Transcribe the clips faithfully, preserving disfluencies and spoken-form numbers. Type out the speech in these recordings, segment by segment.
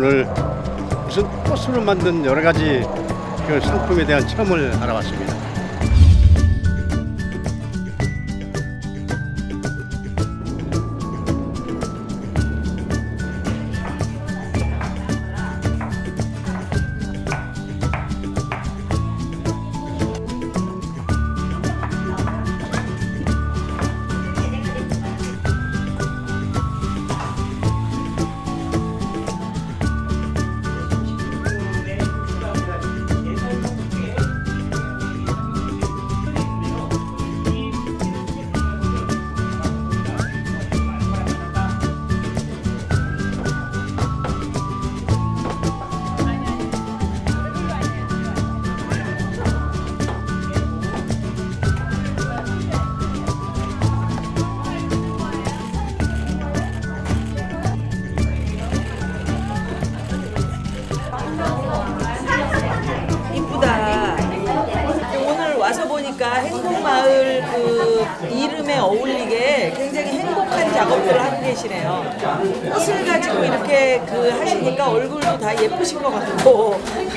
오늘 무슨 꽃으로 만든 여러 가지 그 상품에 대한 체험을 알아봤습니다. 와서 보니까 행복마을 그 이름에 어울리게 굉장히 행복한 작업들을 하고 계시네요. 꽃을 가지고 이렇게 그 하시니까 얼굴도 다 예쁘신 것 같고.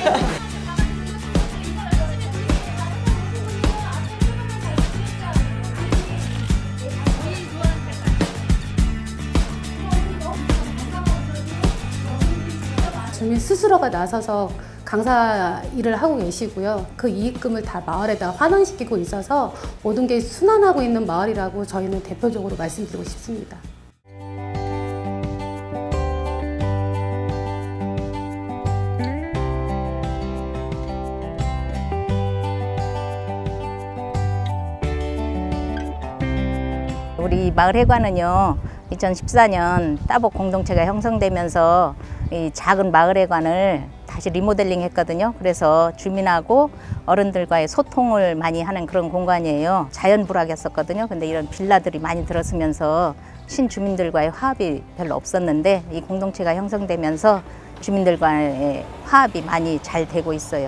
주민 스스로가 나서서 강사 일을 하고 계시고요. 그 이익금을 다 마을에다 환원시키고 있어서 모든 게 순환하고 있는 마을이라고 저희는 대표적으로 말씀드리고 싶습니다. 우리 마을회관은요, 이천십사 년 따복 공동체가 형성되면서 이 작은 마을회관을 다시 리모델링 했거든요. 그래서 주민하고 어른들과의 소통을 많이 하는 그런 공간이에요. 자연불악이었었거든요. 근데 이런 빌라들이 많이 들어서면서 신주민들과의 화합이 별로 없었는데 이 공동체가 형성되면서 주민들과의 화합이 많이 잘 되고 있어요.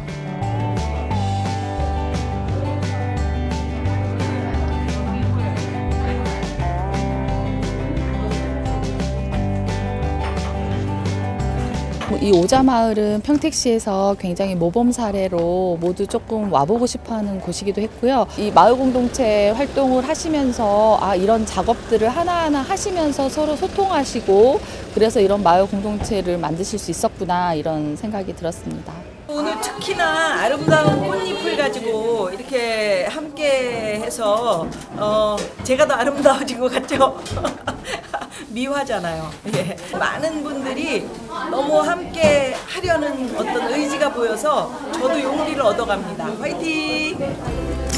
이 오자마을은 평택시에서 굉장히 모범 사례로 모두 조금 와보고 싶어하는 곳이기도 했고요. 이 마을 공동체 활동을 하시면서 아 이런 작업들을 하나하나 하시면서 서로 소통하시고 그래서 이런 마을 공동체를 만드실 수 있었구나 이런 생각이 들었습니다. 오늘 특히나 아름다운 꽃잎을 가지고 이렇게 함께 해서 어, 제가 더 아름다워진 것 같죠? 미화잖아요. 예. 많은 분들이 너무 함께 하려는 어떤 의지가 보여서 저도 용기를 얻어갑니다. 화이팅!